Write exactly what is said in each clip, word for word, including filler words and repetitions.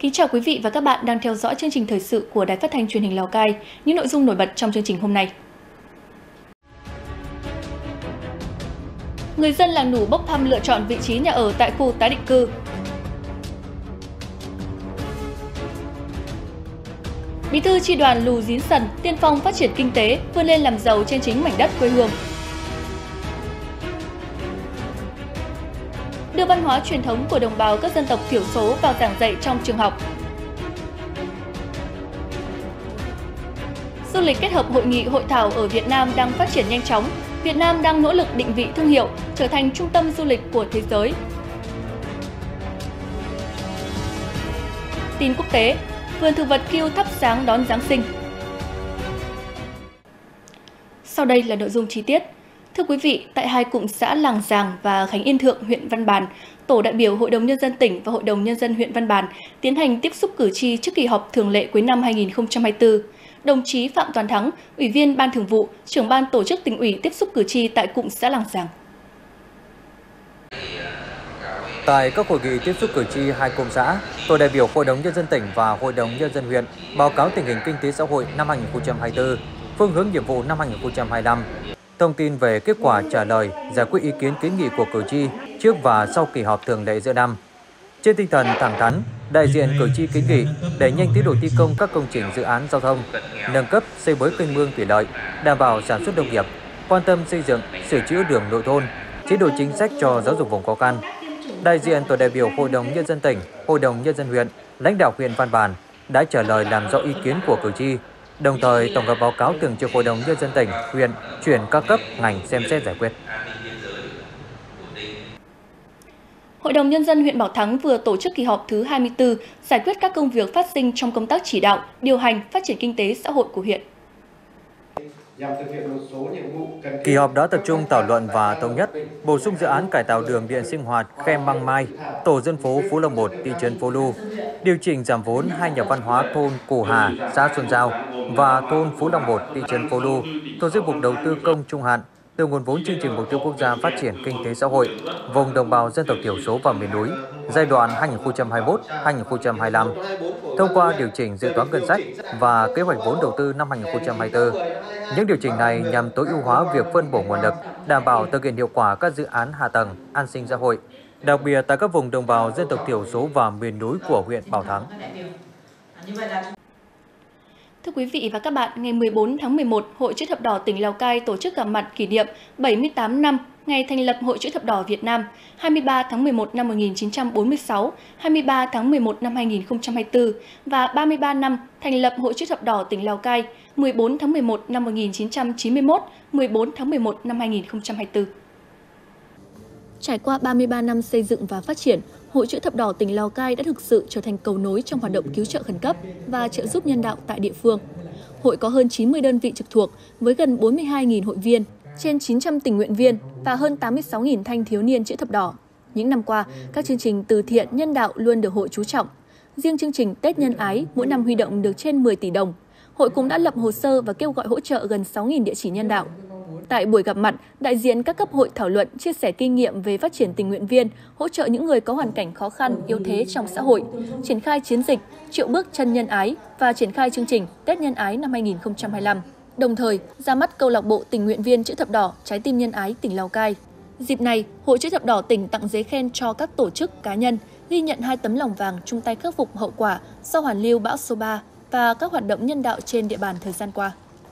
Kính chào quý vị và các bạn đang theo dõi chương trình thời sự của Đài Phát thanh Truyền hình Lào Cai. Những nội dung nổi bật trong chương trình hôm nay. Người dân làng Nủ bốc thăm lựa chọn vị trí nhà ở tại khu tái định cư. Bí thư chi đoàn Lù Dín Sần tiên phong phát triển kinh tế, vươn lên làm giàu trên chính mảnh đất quê hương. Đưa văn hóa truyền thống của đồng bào các dân tộc thiểu số vào giảng dạy trong trường học. Du lịch kết hợp hội nghị hội thảo ở Việt Nam đang phát triển nhanh chóng. Việt Nam đang nỗ lực định vị thương hiệu, trở thành trung tâm du lịch của thế giới. Tin quốc tế, vườn thực vật Kew thắp sáng đón Giáng sinh. Sau đây là nội dung chi tiết. Thưa quý vị, tại hai cụm xã Làng Giàng và Khánh Yên Thượng, huyện Văn Bàn, Tổ đại biểu Hội đồng Nhân dân tỉnh và Hội đồng Nhân dân huyện Văn Bàn tiến hành tiếp xúc cử tri trước kỳ họp thường lệ cuối năm hai nghìn không trăm hai mươi tư. Đồng chí Phạm Toàn Thắng, Ủy viên Ban Thường vụ, Trưởng ban Tổ chức Tỉnh ủy tiếp xúc cử tri tại cụm xã Làng Giàng. Tại các hội nghị tiếp xúc cử tri hai cụm xã, Tổ đại biểu Hội đồng Nhân dân tỉnh và Hội đồng Nhân dân huyện báo cáo tình hình kinh tế xã hội năm hai nghìn không trăm hai mươi tư, phương hướng nhiệm vụ năm hai nghìn không trăm hai mươi lăm, thông tin về kết quả trả lời, giải quyết ý kiến kiến nghị của cử tri trước và sau kỳ họp thường lệ giữa năm. Trên tinh thần thẳng thắn, đại diện cử tri kiến nghị đẩy nhanh tiến độ thi công các công trình dự án giao thông, nâng cấp xây mới kênh mương thủy lợi, đảm bảo sản xuất nông nghiệp, quan tâm xây dựng, sửa chữa đường nội thôn, chế độ chính sách cho giáo dục vùng khó khăn. Đại diện Tổ đại biểu Hội đồng Nhân dân tỉnh, Hội đồng Nhân dân huyện, lãnh đạo huyện Văn Bàn đã trả lời làm rõ ý kiến của cử tri, đồng thời tổng hợp báo cáo thường trực Hội đồng Nhân dân tỉnh, huyện chuyển các cấp ngành xem xét giải quyết. Hội đồng Nhân dân huyện Bảo Thắng vừa tổ chức kỳ họp thứ hai mươi tư, giải quyết các công việc phát sinh trong công tác chỉ đạo, điều hành, phát triển kinh tế xã hội của huyện. Kỳ họp đã tập trung thảo luận và thống nhất bổ sung dự án cải tạo đường điện sinh hoạt Khe Măng Mai, tổ dân phố Phú Lộc một, thị trấn Phố Lu, điều chỉnh giảm vốn hai nhà văn hóa thôn Cù Hà, xã Xuân Giao và thôn Phú Lộc một, thị trấn Phố Lu, tổ chức mục đầu tư công trung hạn từ nguồn vốn chương trình mục tiêu quốc gia phát triển kinh tế xã hội vùng đồng bào dân tộc thiểu số và miền núi giai đoạn hai nghìn không trăm hai mươi mốt đến hai nghìn không trăm hai mươi lăm. Thông qua điều chỉnh dự toán ngân sách và kế hoạch vốn đầu tư năm hai nghìn không trăm hai mươi tư. Những điều chỉnh này nhằm tối ưu hóa việc phân bổ nguồn lực, đảm bảo thực hiện hiệu quả các dự án hạ tầng, an sinh xã hội, đặc biệt tại các vùng đồng bào dân tộc thiểu số và miền núi của huyện Bảo Thắng. Thưa quý vị và các bạn, ngày mười bốn tháng mười một, Hội Chữ thập đỏ tỉnh Lào Cai tổ chức gặp mặt kỷ niệm bảy mươi tám năm ngày thành lập Hội Chữ thập đỏ Việt Nam, hai mươi ba tháng mười một năm một nghìn chín trăm bốn mươi sáu, hai mươi ba tháng mười một năm hai nghìn không trăm hai mươi tư và ba mươi ba năm thành lập Hội Chữ thập đỏ tỉnh Lào Cai, mười bốn tháng mười một năm một nghìn chín trăm chín mươi mốt, mười bốn tháng mười một năm hai nghìn không trăm hai mươi tư. Trải qua ba mươi ba năm xây dựng và phát triển, Hội Chữ thập đỏ tỉnh Lào Cai đã thực sự trở thành cầu nối trong hoạt động cứu trợ khẩn cấp và trợ giúp nhân đạo tại địa phương. Hội có hơn chín mươi đơn vị trực thuộc với gần bốn mươi hai nghìn hội viên, trên chín trăm tình nguyện viên và hơn tám mươi sáu nghìn thanh thiếu niên chữ thập đỏ. Những năm qua, các chương trình từ thiện nhân đạo luôn được hội chú trọng. Riêng chương trình Tết Nhân Ái mỗi năm huy động được trên mười tỷ đồng. Hội cũng đã lập hồ sơ và kêu gọi hỗ trợ gần sáu nghìn địa chỉ nhân đạo. Tại buổi gặp mặt, đại diện các cấp hội thảo luận, chia sẻ kinh nghiệm về phát triển tình nguyện viên, hỗ trợ những người có hoàn cảnh khó khăn, yếu thế trong xã hội, triển khai chiến dịch Triệu bước chân nhân ái và triển khai chương trình Tết Nhân Ái năm hai nghìn không trăm hai mươi lăm. Đồng thời, ra mắt câu lạc bộ tình nguyện viên chữ thập đỏ Trái tim nhân ái tỉnh Lào Cai. Dịp này, Hội Chữ thập đỏ tỉnh tặng giấy khen cho các tổ chức cá nhân, ghi nhận hai tấm lòng vàng chung tay khắc phục hậu quả sau hoàn lưu bão số ba và các hoạt động nhân đạo trên địa bàn thời gian qua.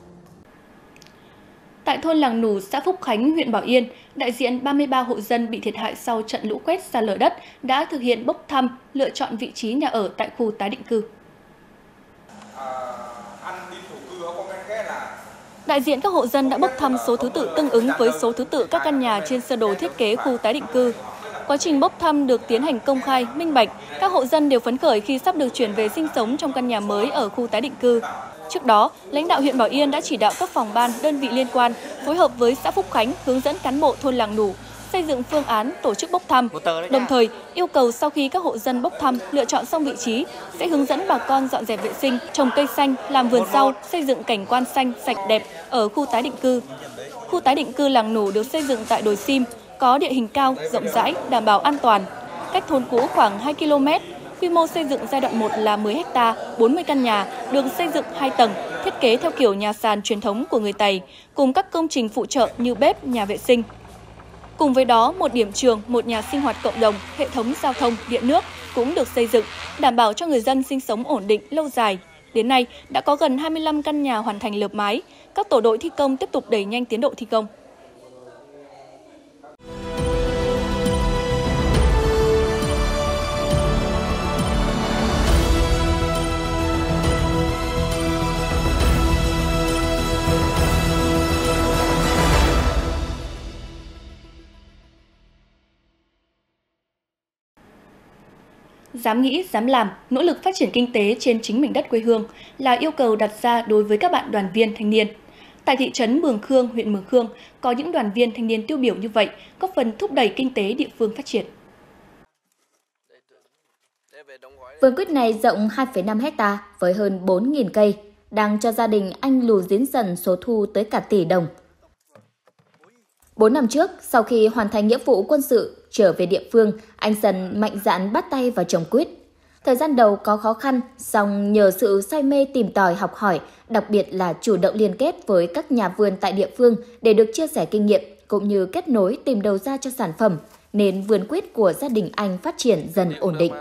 Tại thôn Làng Nủ, xã Phúc Khánh, huyện Bảo Yên, đại diện ba mươi ba hộ dân bị thiệt hại sau trận lũ quét sạt lở đất đã thực hiện bốc thăm, lựa chọn vị trí nhà ở tại khu tái định cư. Đại diện các hộ dân đã bốc thăm số thứ tự tương ứng với số thứ tự các căn nhà trên sơ đồ thiết kế khu tái định cư. Quá trình bốc thăm được tiến hành công khai, minh bạch, các hộ dân đều phấn khởi khi sắp được chuyển về sinh sống trong căn nhà mới ở khu tái định cư. Trước đó, lãnh đạo huyện Bảo Yên đã chỉ đạo các phòng ban, đơn vị liên quan phối hợp với xã Phúc Khánh hướng dẫn cán bộ thôn Làng Nủ xây dựng phương án tổ chức bốc thăm. Đồng thời, yêu cầu sau khi các hộ dân bốc thăm lựa chọn xong vị trí sẽ hướng dẫn bà con dọn dẹp vệ sinh, trồng cây xanh, làm vườn rau, xây dựng cảnh quan xanh sạch đẹp ở khu tái định cư. Khu tái định cư Làng Nủ được xây dựng tại đồi sim, có địa hình cao, rộng rãi, đảm bảo an toàn. Cách thôn cũ khoảng hai ki lô mét, Quy mô xây dựng giai đoạn một là mười héc ta, bốn mươi căn nhà, được xây dựng hai tầng, thiết kế theo kiểu nhà sàn truyền thống của người Tày, cùng các công trình phụ trợ như bếp, nhà vệ sinh. Cùng với đó, một điểm trường, một nhà sinh hoạt cộng đồng, hệ thống giao thông, điện nước cũng được xây dựng, đảm bảo cho người dân sinh sống ổn định, lâu dài. Đến nay, đã có gần hai mươi lăm căn nhà hoàn thành lợp mái. Các tổ đội thi công tiếp tục đẩy nhanh tiến độ thi công. Dám nghĩ, dám làm, nỗ lực phát triển kinh tế trên chính mảnh đất quê hương là yêu cầu đặt ra đối với các bạn đoàn viên thanh niên. Tại thị trấn Mường Khương, huyện Mường Khương, có những đoàn viên thanh niên tiêu biểu như vậy, góp phần thúc đẩy kinh tế địa phương phát triển. Vườn quýt này rộng hai phẩy năm héc ta với hơn bốn nghìn cây, đang cho gia đình anh Lù Diễn Dần số thu tới cả tỷ đồng. Bốn năm trước, sau khi hoàn thành nghĩa vụ quân sự, trở về địa phương, anh Dần mạnh dạn bắt tay vào trồng quýt. Thời gian đầu có khó khăn, song nhờ sự say mê tìm tòi học hỏi, đặc biệt là chủ động liên kết với các nhà vườn tại địa phương để được chia sẻ kinh nghiệm, cũng như kết nối tìm đầu ra cho sản phẩm, nên vườn quýt của gia đình anh phát triển dần ổn định.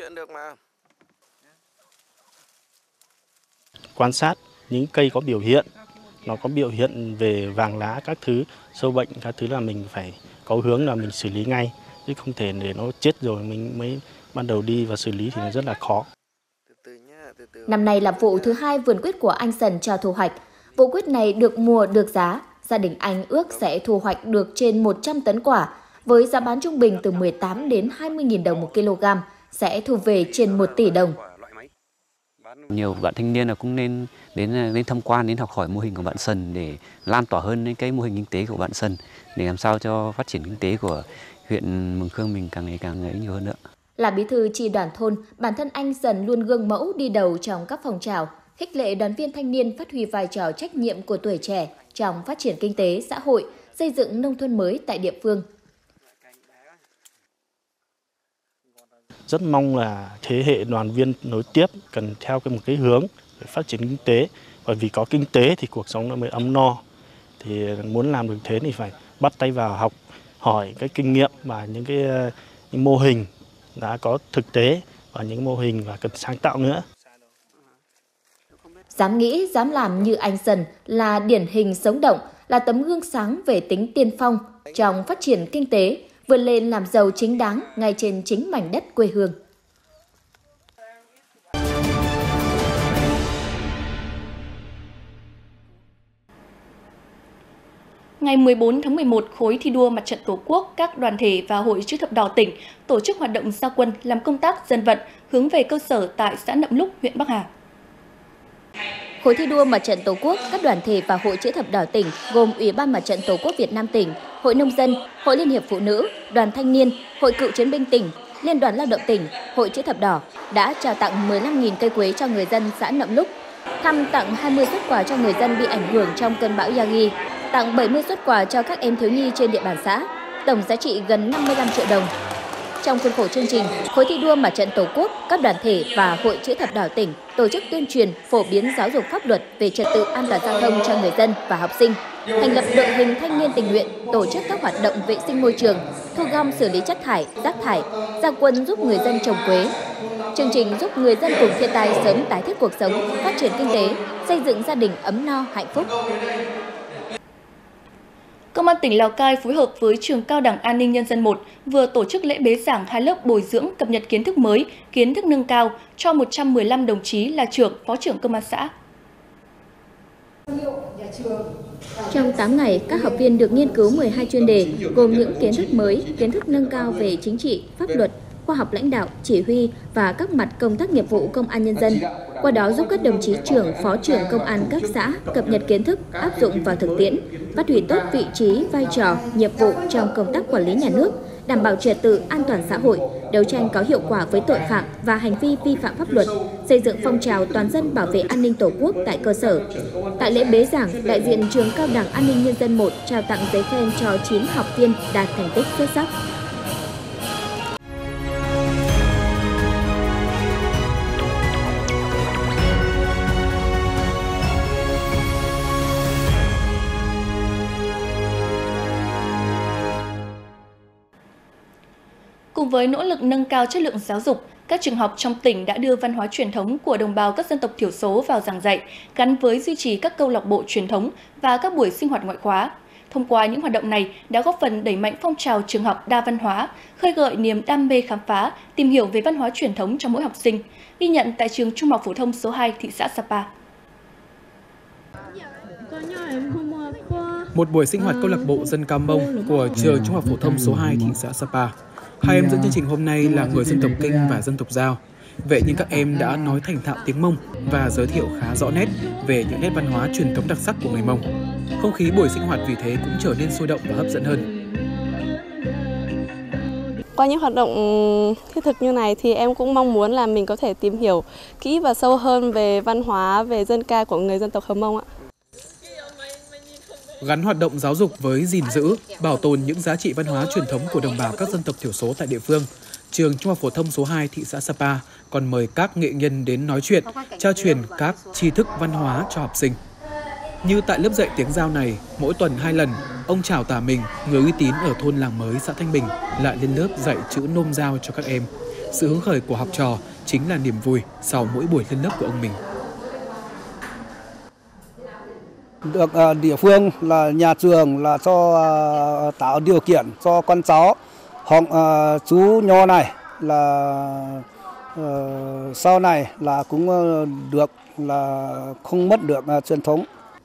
Quan sát những cây có biểu hiện, nó có biểu hiện về vàng lá các thứ, sâu bệnh các thứ là mình phải có hướng là mình xử lý ngay, chứ không thể để nó chết rồi mình mới ban đầu đi và xử lý thì nó rất là khó. Năm nay là vụ thứ hai vườn quýt của anh Dần cho thu hoạch. Vụ quýt này được mùa được giá, gia đình anh ước sẽ thu hoạch được trên một trăm tấn quả, với giá bán trung bình từ mười tám đến hai mươi nghìn đồng một kg, sẽ thu về trên một tỷ đồng. Nhiều bạn thanh niên là cũng nên đến đến tham quan, đến học hỏi mô hình của bạn Dần để lan tỏa hơn đến cái mô hình kinh tế của bạn Dần, để làm sao cho phát triển kinh tế của huyện Mường Khương mình càng ngày càng ấy nhiều hơn nữa. Là bí thư chi đoàn thôn, bản thân anh Dần luôn gương mẫu đi đầu trong các phong trào, khích lệ đoàn viên thanh niên phát huy vai trò trách nhiệm của tuổi trẻ trong phát triển kinh tế xã hội, xây dựng nông thôn mới tại địa phương. Rất mong là thế hệ đoàn viên nối tiếp cần theo cái một cái hướng để phát triển kinh tế, bởi vì có kinh tế thì cuộc sống nó mới ấm no. Thì muốn làm được thế thì phải bắt tay vào học hỏi cái kinh nghiệm và những cái những mô hình đã có thực tế và những mô hình và cần sáng tạo nữa. Dám nghĩ, dám làm như anh Dần là điển hình sống động, là tấm gương sáng về tính tiên phong trong phát triển kinh tế, vươn lên làm giàu chính đáng ngay trên chính mảnh đất quê hương. Ngày mười bốn tháng mười một, khối thi đua Mặt trận Tổ quốc, các đoàn thể và Hội Chữ thập đỏ tỉnh tổ chức hoạt động ra quân làm công tác dân vận hướng về cơ sở tại xã Nậm Lúc, huyện Bắc Hà. Khối thi đua Mặt trận Tổ quốc, các đoàn thể và Hội Chữ thập đỏ tỉnh gồm Ủy ban Mặt trận Tổ quốc Việt Nam tỉnh, Hội Nông dân, Hội Liên hiệp Phụ nữ, Đoàn Thanh niên, Hội Cựu chiến binh tỉnh, Liên đoàn Lao động tỉnh, Hội Chữ thập đỏ đã trao tặng mười lăm nghìn cây quế cho người dân xã Nậm Lúc, thăm tặng hai mươi suất quà cho người dân bị ảnh hưởng trong cơn bão Yagi, tặng bảy mươi suất quà cho các em thiếu nhi trên địa bàn xã, tổng giá trị gần năm mươi lăm triệu đồng. Trong khuôn khổ chương trình, khối thi đua Mặt trận Tổ quốc, các đoàn thể và Hội Chữ thập đỏ tỉnh tổ chức tuyên truyền, phổ biến giáo dục pháp luật về trật tự an toàn giao thông cho người dân và học sinh, thành lập đội hình thanh niên tình nguyện, tổ chức các hoạt động vệ sinh môi trường, thu gom xử lý chất thải, rác thải, ra quân giúp người dân trồng quế. Chương trình giúp người dân vùng thiên tai sớm tái thiết cuộc sống, phát triển kinh tế, xây dựng gia đình ấm no, hạnh phúc. Công an tỉnh Lào Cai phối hợp với Trường Cao đẳng An ninh Nhân dân một vừa tổ chức lễ bế giảng hai lớp bồi dưỡng cập nhật kiến thức mới, kiến thức nâng cao cho một trăm mười lăm đồng chí là trưởng, phó trưởng công an xã. Trong tám ngày, các học viên được nghiên cứu mười hai chuyên đề gồm những kiến thức mới, kiến thức nâng cao về chính trị, pháp luật, khoa học lãnh đạo, chỉ huy và các mặt công tác nghiệp vụ công an nhân dân. Qua đó giúp các đồng chí trưởng, phó trưởng công an cấp xã cập nhật kiến thức, áp dụng vào thực tiễn, phát huy tốt vị trí, vai trò, nhiệm vụ trong công tác quản lý nhà nước, đảm bảo trật tự an toàn xã hội, đấu tranh có hiệu quả với tội phạm và hành vi vi phạm pháp luật, xây dựng phong trào toàn dân bảo vệ an ninh Tổ quốc tại cơ sở. Tại lễ bế giảng, đại diện Trường Cao đẳng An ninh Nhân dân một trao tặng giấy khen cho chín học viên đạt thành tích xuất sắc. Cùng với nỗ lực nâng cao chất lượng giáo dục, các trường học trong tỉnh đã đưa văn hóa truyền thống của đồng bào các dân tộc thiểu số vào giảng dạy, gắn với duy trì các câu lạc bộ truyền thống và các buổi sinh hoạt ngoại khóa. Thông qua những hoạt động này đã góp phần đẩy mạnh phong trào trường học đa văn hóa, khơi gợi niềm đam mê khám phá, tìm hiểu về văn hóa truyền thống trong mỗi học sinh, ghi nhận tại trường Trung học phổ thông số hai thị xã Sapa. Một buổi sinh hoạt câu lạc bộ dân ca Mông của trường Trung học phổ thông số hai thị xã Sapa. Hai em dẫn chương trình hôm nay là người dân tộc Kinh và dân tộc Dao. Vậy nhưng các em đã nói thành thạo tiếng Mông và giới thiệu khá rõ nét về những nét văn hóa truyền thống đặc sắc của người Mông. Không khí buổi sinh hoạt vì thế cũng trở nên sôi động và hấp dẫn hơn. Qua những hoạt động thiết thực như này thì em cũng mong muốn là mình có thể tìm hiểu kỹ và sâu hơn về văn hóa, về dân ca của người dân tộc Hờ Mông ạ. Gắn hoạt động giáo dục với gìn giữ, bảo tồn những giá trị văn hóa truyền thống của đồng bào các dân tộc thiểu số tại địa phương, trường Trung học phổ thông số hai thị xã Sapa còn mời các nghệ nhân đến nói chuyện, trao truyền các tri thức văn hóa cho học sinh. Như tại lớp dạy tiếng Dao này, mỗi tuần hai lần, ông Trảo Tả Mình, người uy tín ở thôn Làng Mới, xã Thanh Bình, lại lên lớp dạy chữ nôm Dao cho các em. Sự hứng khởi của học trò chính là niềm vui sau mỗi buổi lên lớp của ông mình. Được uh, địa phương là nhà trường là cho uh, tạo điều kiện cho con cháu hoặc uh, chú nho này là uh, sau này là cũng uh, được là không mất được uh, truyền thống.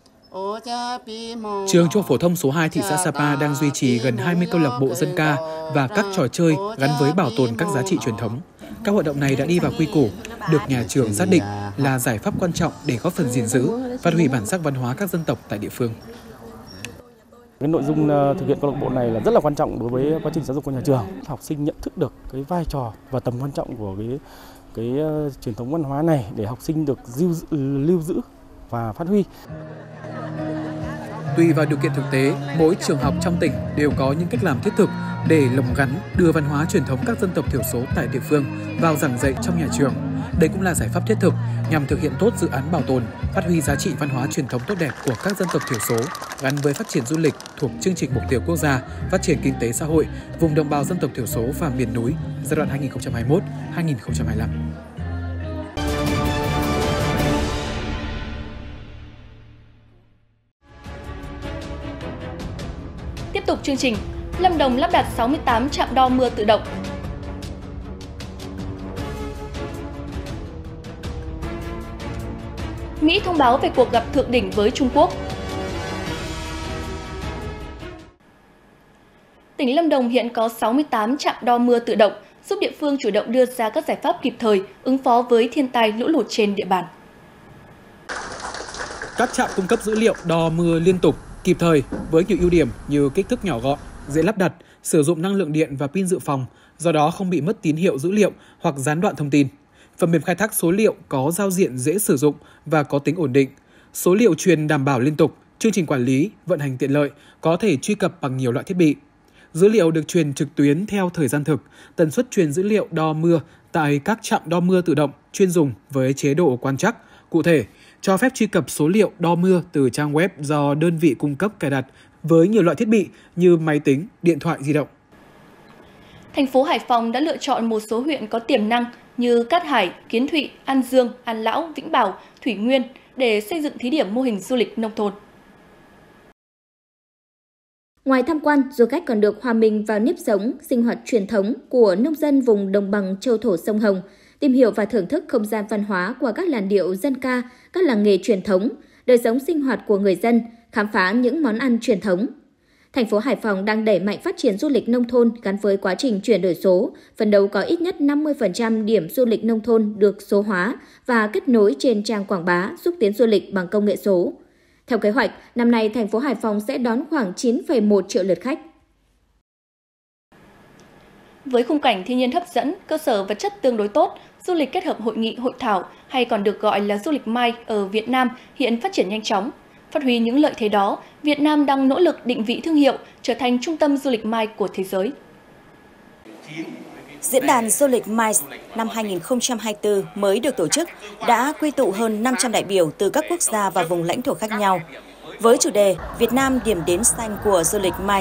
Trường Trung học phổ thông số hai thị xã Sapa đang duy trì gần hai mươi câu lạc bộ dân ca và các trò chơi gắn với bảo tồn các giá trị truyền thống. Các hoạt động này đã đi vào quy củ, được nhà trường xác định là giải pháp quan trọng để góp phần gìn giữ, phát huy bản sắc văn hóa các dân tộc tại địa phương. Cái nội dung thực hiện câu lạc bộ này là rất là quan trọng đối với quá trình giáo dục của nhà trường. Học sinh nhận thức được cái vai trò và tầm quan trọng của cái cái truyền thống văn hóa này để học sinh được lưu, lưu giữ và phát huy. Tùy vào điều kiện thực tế, mỗi trường học trong tỉnh đều có những cách làm thiết thực để lồng gắn đưa văn hóa truyền thống các dân tộc thiểu số tại địa phương vào giảng dạy trong nhà trường. Đây cũng là giải pháp thiết thực nhằm thực hiện tốt dự án bảo tồn, phát huy giá trị văn hóa truyền thống tốt đẹp của các dân tộc thiểu số gắn với phát triển du lịch thuộc chương trình mục tiêu quốc gia phát triển kinh tế xã hội vùng đồng bào dân tộc thiểu số và miền núi giai đoạn hai nghìn không trăm hai mươi mốt đến hai nghìn không trăm hai mươi lăm. Tiếp tục chương trình, Lâm Đồng lắp đặt sáu mươi tám trạm đo mưa tự động. Mỹ thông báo về cuộc gặp thượng đỉnh với Trung Quốc. Tỉnh Lâm Đồng hiện có sáu mươi tám trạm đo mưa tự động, giúp địa phương chủ động đưa ra các giải pháp kịp thời ứng phó với thiên tai lũ lụt trên địa bàn. Các trạm cung cấp dữ liệu đo mưa liên tục, kịp thời với nhiều ưu điểm như kích thước nhỏ gọn, dễ lắp đặt, sử dụng năng lượng điện và pin dự phòng, do đó không bị mất tín hiệu dữ liệu hoặc gián đoạn thông tin. Phần mềm khai thác số liệu có giao diện dễ sử dụng và có tính ổn định. Số liệu truyền đảm bảo liên tục, chương trình quản lý, vận hành tiện lợi, có thể truy cập bằng nhiều loại thiết bị. Dữ liệu được truyền trực tuyến theo thời gian thực, tần suất truyền dữ liệu đo mưa tại các trạm đo mưa tự động chuyên dùng với chế độ quan trắc, cụ thể, cho phép truy cập số liệu đo mưa từ trang web do đơn vị cung cấp cài đặt với nhiều loại thiết bị như máy tính, điện thoại di động. Thành phố Hải Phòng đã lựa chọn một số huyện có tiềm năng như Cát Hải, Kiến Thụy, An Dương, An Lão, Vĩnh Bảo, Thủy Nguyên để xây dựng thí điểm mô hình du lịch nông thôn. Ngoài tham quan, du khách còn được hòa mình vào nếp sống, sinh hoạt truyền thống của nông dân vùng đồng bằng châu thổ sông Hồng, tìm hiểu và thưởng thức không gian văn hóa qua các làn điệu dân ca, các làng nghề truyền thống, đời sống sinh hoạt của người dân, khám phá những món ăn truyền thống. Thành phố Hải Phòng đang đẩy mạnh phát triển du lịch nông thôn gắn với quá trình chuyển đổi số, phấn đấu có ít nhất năm mươi phần trăm điểm du lịch nông thôn được số hóa và kết nối trên trang quảng bá xúc tiến du lịch bằng công nghệ số. Theo kế hoạch, năm nay thành phố Hải Phòng sẽ đón khoảng chín phẩy một triệu lượt khách. Với khung cảnh thiên nhiên hấp dẫn, cơ sở vật chất tương đối tốt, du lịch kết hợp hội nghị hội thảo hay còn được gọi là du lịch MICE ở Việt Nam hiện phát triển nhanh chóng. Phát huy những lợi thế đó, Việt Nam đang nỗ lực định vị thương hiệu trở thành trung tâm du lịch MICE của thế giới. Diễn đàn du lịch MICE năm hai nghìn không trăm hai mươi tư mới được tổ chức đã quy tụ hơn năm trăm đại biểu từ các quốc gia và vùng lãnh thổ khác nhau. Với chủ đề Việt Nam điểm đến xanh của du lịch MICE,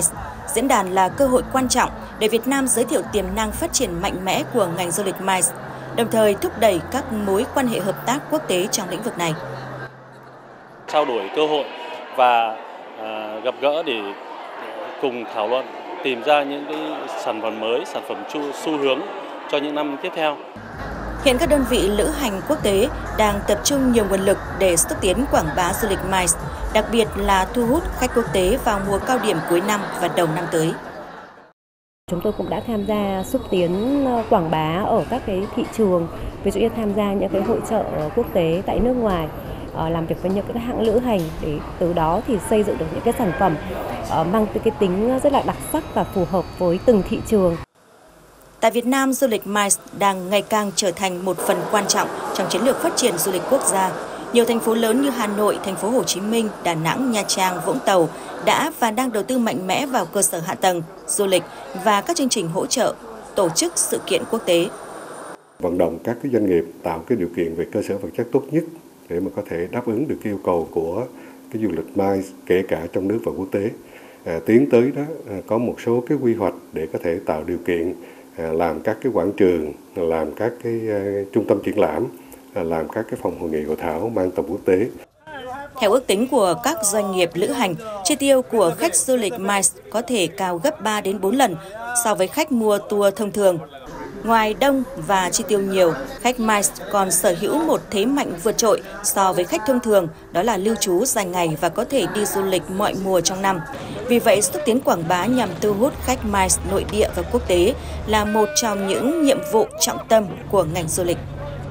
diễn đàn là cơ hội quan trọng để Việt Nam giới thiệu tiềm năng phát triển mạnh mẽ của ngành du lịch MICE, đồng thời thúc đẩy các mối quan hệ hợp tác quốc tế trong lĩnh vực này. Trao đổi cơ hội và à, gặp gỡ để cùng thảo luận, tìm ra những cái sản phẩm mới, sản phẩm chu xu hướng cho những năm tiếp theo. Hiện các đơn vị lữ hành quốc tế đang tập trung nhiều nguồn lực để xúc tiến quảng bá du lịch MICE, đặc biệt là thu hút khách quốc tế vào mùa cao điểm cuối năm và đầu năm tới. Chúng tôi cũng đã tham gia xúc tiến quảng bá ở các cái thị trường, ví dụ như tham gia những cái hội chợ quốc tế tại nước ngoài, làm việc với những cái hãng lữ hành để từ đó thì xây dựng được những cái sản phẩm mang cái tính rất là đặc sắc và phù hợp với từng thị trường. Tại Việt Nam, du lịch MICE đang ngày càng trở thành một phần quan trọng trong chiến lược phát triển du lịch quốc gia. Nhiều thành phố lớn như Hà Nội, thành phố Hồ Chí Minh, Đà Nẵng, Nha Trang, Vũng Tàu đã và đang đầu tư mạnh mẽ vào cơ sở hạ tầng, du lịch và các chương trình hỗ trợ, tổ chức sự kiện quốc tế. Vận động các cái doanh nghiệp tạo cái điều kiện về cơ sở vật chất tốt nhất để mà có thể đáp ứng được cái yêu cầu của cái du lịch MICE, kể cả trong nước và quốc tế. À, tiến tới đó à, có một số cái quy hoạch để có thể tạo điều kiện à, làm các cái quảng trường, làm các cái uh, trung tâm triển lãm, à, làm các cái phòng hội nghị hội thảo mang tầm quốc tế. Theo ước tính của các doanh nghiệp lữ hành, chi tiêu của khách du lịch MICE có thể cao gấp ba đến bốn lần so với khách mua tour thông thường. Ngoài đông và chi tiêu nhiều, khách MICE còn sở hữu một thế mạnh vượt trội so với khách thông thường, đó là lưu trú dài ngày và có thể đi du lịch mọi mùa trong năm. Vì vậy, xúc tiến quảng bá nhằm thu hút khách MICE nội địa và quốc tế là một trong những nhiệm vụ trọng tâm của ngành du lịch.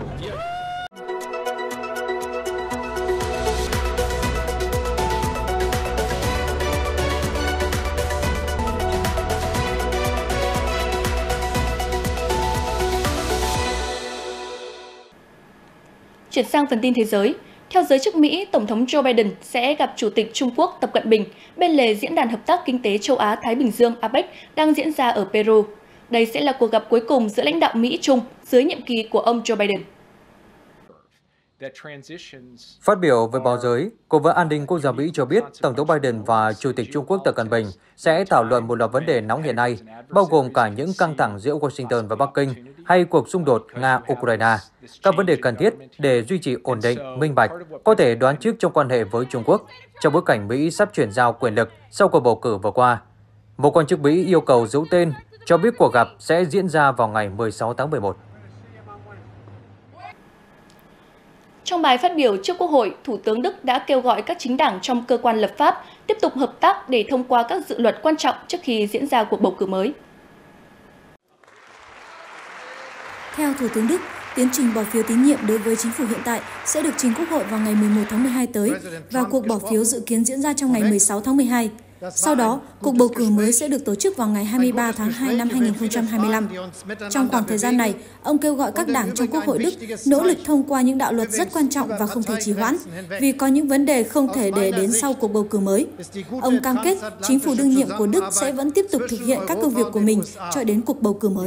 Chuyển sang phần tin thế giới, theo giới chức Mỹ, Tổng thống Joe Biden sẽ gặp Chủ tịch Trung Quốc Tập Cận Bình bên lề Diễn đàn Hợp tác Kinh tế Châu Á-Thái Bình Dương A pếch đang diễn ra ở Peru. Đây sẽ là cuộc gặp cuối cùng giữa lãnh đạo Mỹ-Trung dưới nhiệm kỳ của ông Joe Biden. Phát biểu với báo giới, Cố vấn An ninh Quốc gia Mỹ cho biết Tổng thống Biden và Chủ tịch Trung Quốc Tập Cận Bình sẽ thảo luận một loạt vấn đề nóng hiện nay, bao gồm cả những căng thẳng giữa Washington và Bắc Kinh hay cuộc xung đột Nga-Ukraine, các vấn đề cần thiết để duy trì ổn định, minh bạch, có thể đoán trước trong quan hệ với Trung Quốc, trong bối cảnh Mỹ sắp chuyển giao quyền lực sau cuộc bầu cử vừa qua. Một quan chức Mỹ yêu cầu giấu tên, cho biết cuộc gặp sẽ diễn ra vào ngày mười sáu tháng mười một. Trong bài phát biểu trước Quốc hội, Thủ tướng Đức đã kêu gọi các chính đảng trong cơ quan lập pháp tiếp tục hợp tác để thông qua các dự luật quan trọng trước khi diễn ra cuộc bầu cử mới. Theo Thủ tướng Đức, tiến trình bỏ phiếu tín nhiệm đối với chính phủ hiện tại sẽ được trình Quốc hội vào ngày mười một tháng mười hai tới và cuộc bỏ phiếu dự kiến diễn ra trong ngày mười sáu tháng mười hai. Sau đó, cuộc bầu cử mới sẽ được tổ chức vào ngày hai mươi ba tháng hai năm hai nghìn không trăm hai mươi lăm. Trong khoảng thời gian này, ông kêu gọi các đảng trong Quốc hội Đức nỗ lực thông qua những đạo luật rất quan trọng và không thể trì hoãn, vì có những vấn đề không thể để đến sau cuộc bầu cử mới. Ông cam kết chính phủ đương nhiệm của Đức sẽ vẫn tiếp tục thực hiện các công việc của mình cho đến cuộc bầu cử mới.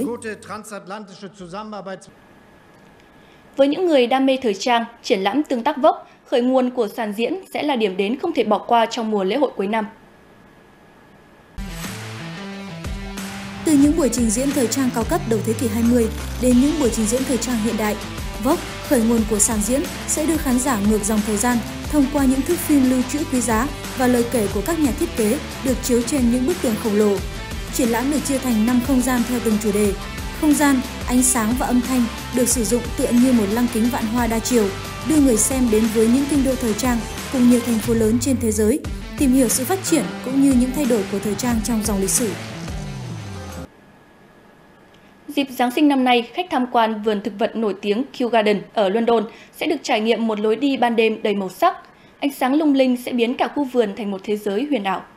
Với những người đam mê thời trang, triển lãm tương tác Vogue, khởi nguồn của sàn diễn sẽ là điểm đến không thể bỏ qua trong mùa lễ hội cuối năm. Từ những buổi trình diễn thời trang cao cấp đầu thế kỷ hai mươi đến những buổi trình diễn thời trang hiện đại, Vogue, khởi nguồn của sàn diễn, sẽ đưa khán giả ngược dòng thời gian thông qua những thước phim lưu trữ quý giá và lời kể của các nhà thiết kế được chiếu trên những bức tường khổng lồ. Triển lãm được chia thành năm không gian theo từng chủ đề. Không gian, ánh sáng và âm thanh được sử dụng tựa như một lăng kính vạn hoa đa chiều, đưa người xem đến với những kinh đô thời trang cùng nhiều thành phố lớn trên thế giới, tìm hiểu sự phát triển cũng như những thay đổi của thời trang trong dòng lịch sử. Dịp Giáng sinh năm nay, khách tham quan vườn thực vật nổi tiếng Kew Garden ở London sẽ được trải nghiệm một lối đi ban đêm đầy màu sắc. Ánh sáng lung linh sẽ biến cả khu vườn thành một thế giới huyền ảo.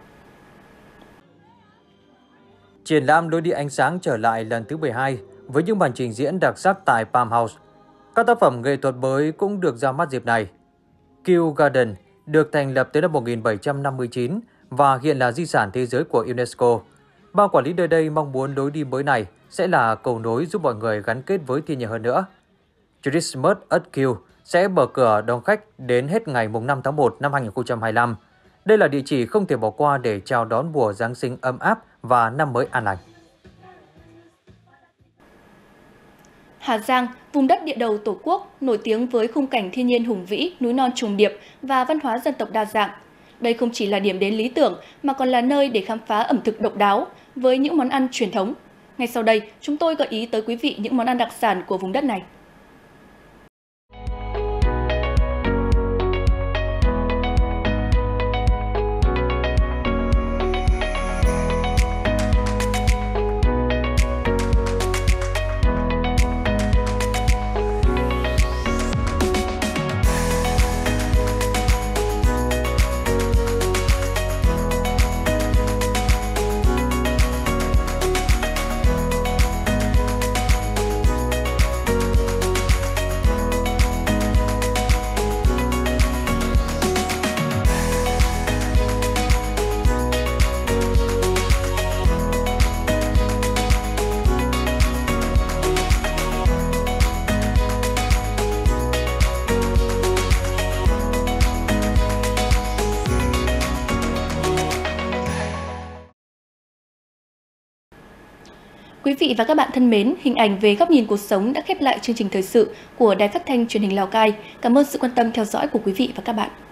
Triển lãm lối đi ánh sáng trở lại lần thứ mười hai với những màn trình diễn đặc sắc tại Palm House. Các tác phẩm nghệ thuật mới cũng được ra mắt dịp này. Kew Garden được thành lập từ năm một nghìn bảy trăm năm mươi chín và hiện là di sản thế giới của UNESCO. Ban quản lý nơi đây mong muốn lối đi mới này sẽ là cầu nối giúp mọi người gắn kết với thiên nhiên hơn nữa. Christmas at Kew sẽ mở cửa đón khách đến hết ngày năm tháng một năm hai nghìn không trăm hai mươi lăm. Đây là địa chỉ không thể bỏ qua để chào đón mùa Giáng sinh ấm áp và năm mới an lành. Hà Giang, vùng đất địa đầu Tổ quốc, nổi tiếng với khung cảnh thiên nhiên hùng vĩ, núi non trùng điệp và văn hóa dân tộc đa dạng. Đây không chỉ là điểm đến lý tưởng mà còn là nơi để khám phá ẩm thực độc đáo với những món ăn truyền thống. Ngay sau đây, chúng tôi gợi ý tới quý vị những món ăn đặc sản của vùng đất này. Quý vị và các bạn thân mến, hình ảnh về góc nhìn cuộc sống đã khép lại chương trình thời sự của Đài Phát thanh Truyền hình Lào Cai. Cảm ơn sự quan tâm theo dõi của quý vị và các bạn.